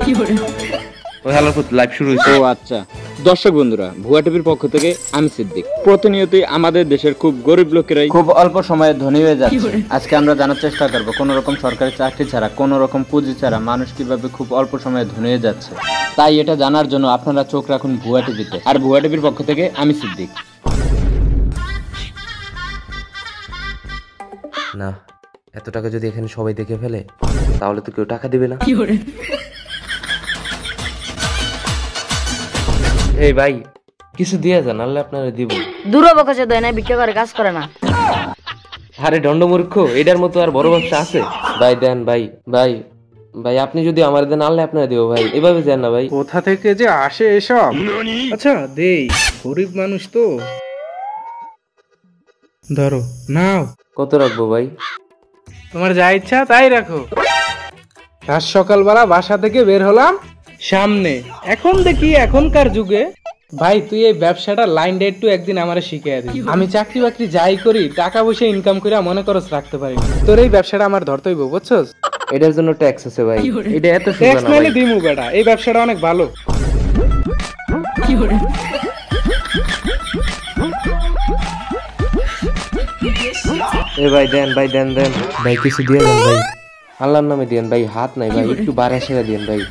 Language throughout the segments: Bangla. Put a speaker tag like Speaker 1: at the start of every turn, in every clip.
Speaker 1: ওই হ্যালো লাইভ শুরু হইছে।
Speaker 2: ও আচ্ছা, দর্শক বন্ধুরা, ভুয়া টিভির পক্ষ থেকে আমি সিদ্দিক। প্রতিনিয়তই আমাদের দেশের খুব গরিব লোকেরাই খুব অল্প সময়ে ধনী হয়ে যাচ্ছে। আজকে আমরা জানার চেষ্টা করব কোন রকম সরকারি চাকরি ছাড়া, কোন রকম পুঁজি ছাড়া মানুষ কিভাবে খুব অল্প সময়ে ধনী হয়ে যাচ্ছে। তাই এটা জানার জন্য আপনারা চোখ রাখুন ভুয়া টিভিতে। আর ভুয়া টিভির পক্ষ থেকে আমি সিদ্দিক।
Speaker 1: না, এত টাকা যদি এখানে সবাই দেখে ফেলে তাহলে তো কেউ টাকা দিবে না। এই ভাই, কিছু দিয়ে যান, আল্লাহ আপনারা দিব।
Speaker 3: দূরবকাশে দেয় না, ভিক্ষা করে কাজ করে না।
Speaker 1: আরে দণ্ডমূর্খ, এটার মতো আর বড় ব্যবসা আছে? ভাই দেন, ভাই ভাই ভাই, আপনি যদি আমার দেন আল্লাহ আপনারা দিব ভাই, এভাবে যান না ভাই।
Speaker 4: কোথা থেকে যে আসে এসব? আচ্ছা দেই, গরিব মানুষ তো। ধরো, নাও।
Speaker 1: কত রাখবো ভাই?
Speaker 4: তোমার যা ইচ্ছা তাই রাখো। আজ সকালবেলা বাসা থেকে বের হলাম সামনে, এখন দেখি এখনকার যুগে ভাই তুই এই ব্যবসাটা লাইনটা একটু একদিন আমারে শিখিয়ে দিবি। আমি চাকরি বাকরি যাই করি, টাকা পয়সা ইনকাম করে মনে করস রাখতে পারি, তোর এই ব্যবসাটা আমার ধরতেই বুঝছস?
Speaker 1: এটার জন্য ট্যাক্স আছে ভাই, এটা এত সোজা
Speaker 4: ট্যাক্স
Speaker 1: না
Speaker 4: মানে
Speaker 1: ভাই।
Speaker 4: দিমু বেটা, এই ব্যবসাটা অনেক ভালো।
Speaker 1: এ ভাই দেন, ভাই দেন দেন ভাই, কিছু দিয়ে দেন ভাই, আল্লাহর নামে দেন ভাই, হাত নাই ভাই, একটু বাড়া সেরা দেন ভাই।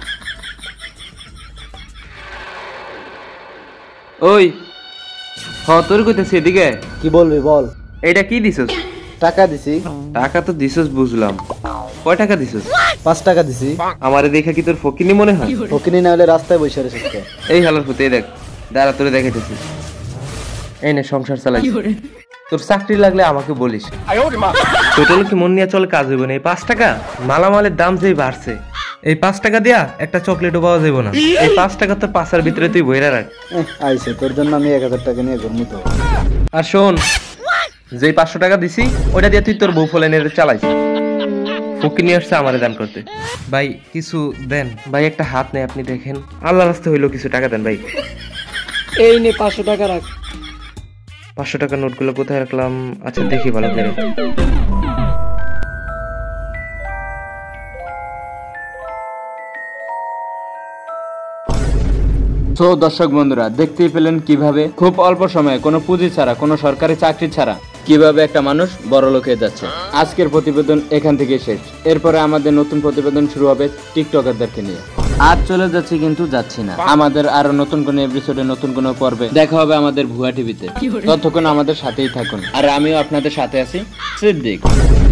Speaker 1: ওই তোর কইতেছি এদিকে।
Speaker 5: কি বলবি বল।
Speaker 1: এইটা কি দিছস?
Speaker 5: টাকা দিছি।
Speaker 1: টাকা তো দিছস বুঝলাম, কয় টাকা দিছস?
Speaker 5: 5 টাকা দিছি।
Speaker 1: আমারে দেখে কি তোর ফকিনি মনে হয়?
Speaker 5: ফকিনি না হলে রাস্তায় বসে রয়েছিস তো।
Speaker 1: এই হালার ফুতে দেখ, দাঁড়া তোরে দেখাইতেছি। এই নে সংসার চালাই, তোর চাকরি লাগলে আমাকে বলিস। টোটাল কি মন নিয়ে চলে কাজ হইব না? এই 5 টাকা মালামালের দাম যেই বাড়ছে, এই 5 টাকা দিয়া একটা চকলেটও পাওয়া যাবে না। এই 5 টাকা তো পাশার ভিতরে তুই বইরা রাখ।
Speaker 5: আইছে তোর জন্য আমি 1000 টাকা নিয়ে ঘুরমু তো।
Speaker 1: আর শোন, যেই 500 টাকা দিছি ওইটা দিয়ে তুই তোর বউ ফলাইনের চালাইস। ফকির নিয়ে আসছে আমারে দান করতে। ভাই কিছু দেন ভাই, একটা হাত নেই, আপনি দেখেন, আল্লাহ রাস্তা হইলো কিছু টাকা দেন ভাই।
Speaker 5: এই নে 500 টাকা রাখ।
Speaker 1: 500 টাকার নোটগুলো কোথায় রাখলাম? আচ্ছা দেখি ভালো করে।
Speaker 2: তো দর্শক বন্ধুরা, দেখতেই পেলেন কিভাবে খুব অল্প সময়ে কোনো পুঁজি ছাড়া, কোনো সরকারি চাকরি ছাড়া কিভাবে একটা মানুষ বড় লোক হয়ে যাচ্ছে। আজকের প্রতিবেদন এখান থেকে শেষ। এরপরে আমাদের নতুন প্রতিবেদন শুরু হবে টিকটকারদেরকে নিয়ে। আজ চলে যাচ্ছি কিন্তু যাচ্ছি না, আমাদের আরো নতুন কোনো এপিসোডে, নতুন কোনো পর্বে দেখা হবে আমাদের ভুয়া টিভিতে। ততক্ষণ আমাদের সাথেই থাকুন, আর আমিও আপনাদের সাথে আছি, সিদ্দিক।